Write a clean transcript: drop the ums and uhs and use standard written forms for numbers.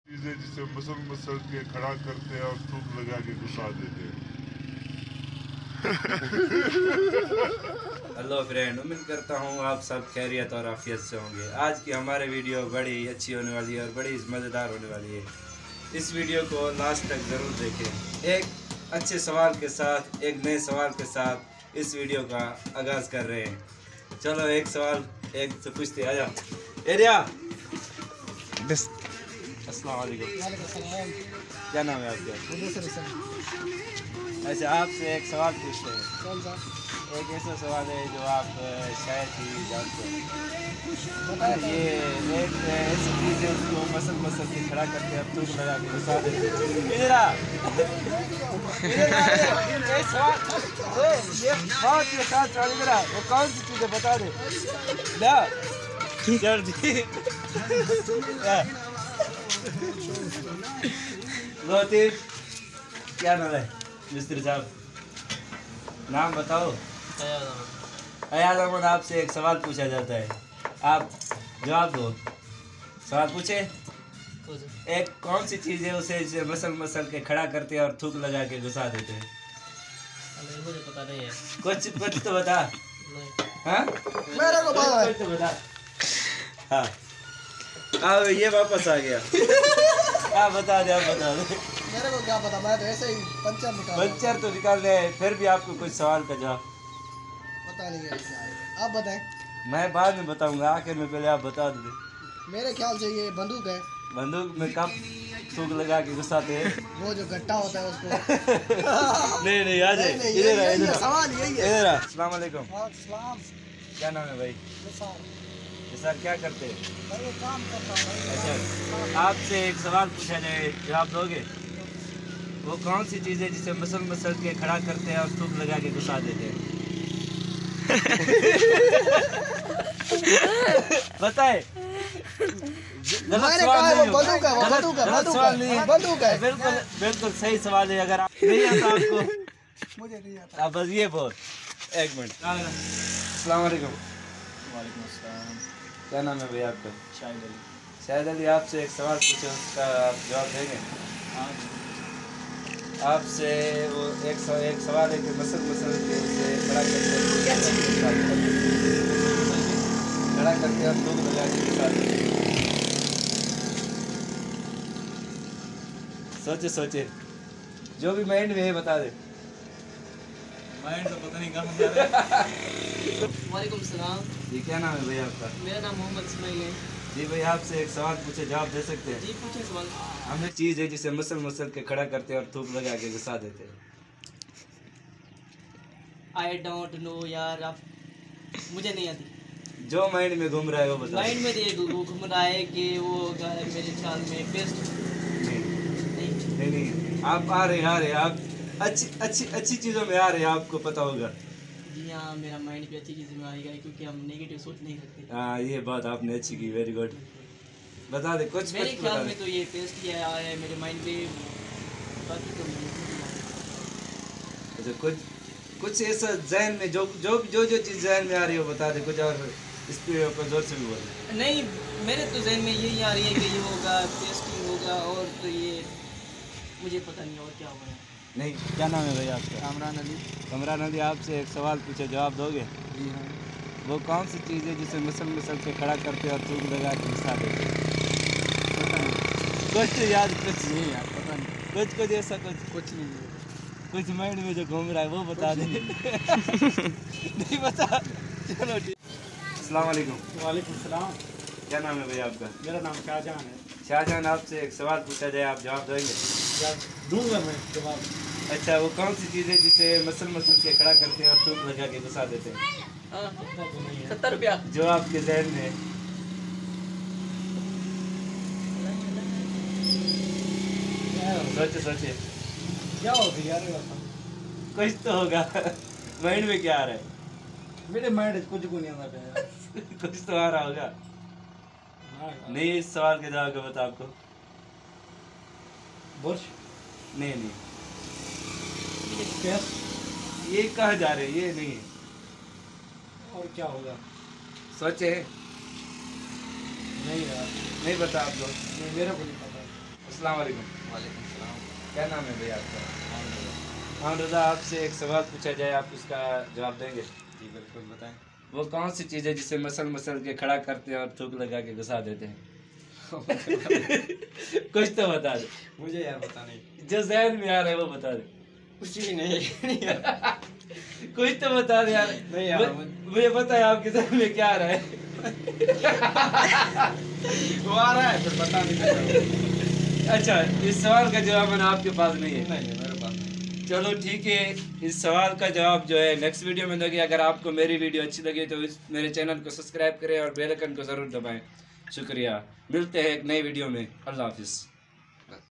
चीजें जिसे muscle muscle के खड़ा करते हैं और थूक लगा के घुसा देते हैं। हेलो फ्रेंड, उम्मीद करता हूँ आप सब खैरियत और आफियत से होंगे। आज की हमारी वीडियो बड़ी अच्छी होने वाली है और बड़ी मज़ेदार होने वाली है। इस वीडियो को लास्ट तक ज़रूर देखें। एक अच्छे सवाल के साथ, एक नए सवाल के साथ इस वीडियो का आगाज़ कर रहे हैं। चलो एक सवाल एक से पूछते आ जाओ। एरिया अस्सलाम वालेकुम। क्या नाम है आपका? अच्छा, आपसे एक सवाल पूछते हैं। कौन सा? एक ऐसा सवाल है जो आप शायद ही जानते हैं। ये एक ऐसी चीज़ है उसको मसल मसल के खड़ा करके आप थूक लगा के घुसा देते हैं। इधर आ। ये सवाल ये बहुत ही आसान सवाल। इधर आ। वो कौन सी चीज़ है बता दे ना। जल्दी लोती, क्या नाम है मिस्त्री साहब? नाम बताओ। अयाज अहमद। आपसे एक सवाल पूछा जाता है, आप जवाब दो। सवाल पूछे। एक कौन सी चीज़ है उसे मसल मसल के खड़ा करते हैं और थूक लगा के घुसा देते हैं? मुझे पता नहीं है। कुछ तो बता। हाँ, मेरे को पता है। कुछ तो बता। हाँ, अब ये वापस आ गया। आप बता दे, आप बता दे। मेरे को क्या पता, मैं तो ऐसे ही पंचर निकाल। पंचर तो निकाल रहे, फिर भी आपको कुछ सवाल का जवाब पता नहीं है क्या है। आप बताएं। मैं बाद में बताऊंगा, आखिर में पहले आप बता दो। मेरे ख्याल से ये बंदूक है। बंदूक में कब थूक लगा के घुसाते हैं? वो जो गट्टा होता है उसको। नहीं, आ जाए। नहीं, इधर आ, यही इधर है, आ। सवाल यही है। इधर आ। अस्सलाम वालेकुम। सलाम। क्या नाम है भाई? सर क्या करते हैं? भाई काम करता हूँ। अच्छा, आपसे एक सवाल पूछा जाए, जवाब दोगे? वो कौन सी चीज़ है जिसे मसल मसल के खड़ा करते हैं और थूक लगा के घुसा देते हैं? बताए। गलत सवाल नहीं होगा। गलत सवाल नहीं है। बंदूक है। बिल्कुल सही सवाल है। अगर आप नहीं आता आपको, मुझे नहीं आता। आप बस ये बोल। एक मिनट। अस्सलाम वालेकुम। वालेकुम अस्सलाम। क्या नाम है भैया आपका? शाहिद अली। शायद अली, आपसे एक सवाल पूछे, उसका आप जवाब देंगे? आपसे वो एक सवाल है कि मसल के उसे खड़ा करके और थूक लगा के घुसा देते हैं। सोचे जो भी माइंड में है बता दे। माइंड तो पता नहीं कहाँ जा रहा है। वालेकुम सलाम। जी, क्या नाम है भैया आपका? मेरा नाम मोहम्मद इस्माइल है। जी भैया, आपसे एक सवाल पूछे, जवाब दे सकते हैं? जी पूछे सवाल। हमें चीज़ है जिसे मसल के खड़ा करते हैं और थूक लगा के घुसा देते हैं। आई डोंट नो यार, आप मुझे नहीं आती। जो माइंड में घूम रहा है वो बता। माइंड में ये घूम रहा है कि वो मेरे ख्याल में बेस्ट नहीं, आप आ रहे आप अच्छी चीज़ों में आ रहे हैं, आपको पता होगा। जी हाँ, मेरा माइंड भी अच्छी चीज़ में आएगा क्योंकि हम नेगेटिव सोच नहीं सकते। हाँ, ये बात आपने अच्छी की, वेरी गुड। बता दे कुछ। मेरे बता ख्याल दे। में तो ये पेस्ट किया है मेरे माइंड में। बाकी तो अच्छा, कुछ ऐसा जहन में जो चीज़ जहन में आ रही हो बता दे कुछ, और इस पे ऊपर जोर से भी बोल। नहीं, मेरे तो जहन में यही आ रही है कि ये होगा, पेस्टिंग होगा, और तो ये मुझे पता नहीं और क्या होगा। नहीं, क्या नाम है भैया आपका? कामरान अली। कमरान अली, आपसे एक सवाल पूछे, जवाब दोगे? जी हाँ। वो कौन सी चीज़ है जिसे मसल के खड़ा करते हैं और थूक लगा के घुसा देते हैं? पता नहीं। कुछ याद, कुछ नहीं यार, पता नहीं। कुछ ऐसा कुछ नहीं है। कुछ माइंड में जो घूम रहा है वो बता दे। नहीं बता। चलो ठीक। अस्सलाम वालेकुम। वालेकुम सलाम। क्या नाम है भैया आपका? मेरा नाम शाहजहां है। शाहजहां, आपसे एक सवाल पूछा जाए, आप जवाब देंगे? दूंगा मैं जवाब। अच्छा, वो कौन सी चीज़ है जिसे मसल के खड़ा करते हैं और थूक लगा के घुसा देते हैं? 70 रुपया। जो आपके जहन में है। सोचे क्या होगा यार? कुछ तो होगा। माइंड में क्या आ रहा है? मेरे माइंड कुछ को नहीं आता है। कुछ तो आ रहा होगा। नहीं, इस सवाल के जवाब का बता आपको। बुर्श। नहीं, ये कहाँ जा रहे हैं? ये नहीं है। और क्या होगा? सोचे। नहीं यार, नहीं बता आप लोग। नहीं, मेरे को नहीं पता। अस्सलाम वालेकुम। वालेकुम सलाम। क्या नाम है भैया आपका? हाँ रज़ा, आपसे एक सवाल पूछा जाए, आप उसका जवाब देंगे? जी बिल्कुल, बताएं। वो कौन सी चीज़ है जिसे मसल मसल के खड़ा करते हैं और थूक लगा के घुसा देते हैं? कुछ तो बता दे, मुझे यार पता नहीं, जो जहन में आ रहा है वो बता दे। कुछ भी नहीं। कुछ तो बता दे यार। नहीं यार, मुझे पता है आपके जहन में क्या आ रहा है। वो आ रहा है फिर पता नहीं चल रहा। अच्छा, इस सवाल का जवाब मैंने आपके पास नहीं है। नहीं है मेरे पास नहीं। चलो ठीक है, इस सवाल का जवाब जो है नेक्स्ट वीडियो में दोगे। अगर आपको मेरी वीडियो अच्छी लगी तो मेरे चैनल को सब्सक्राइब करें और बेल आइकन को ज़रूर दबाएं। शुक्रिया, मिलते हैं एक नई वीडियो में। अल्लाह हाफिज़।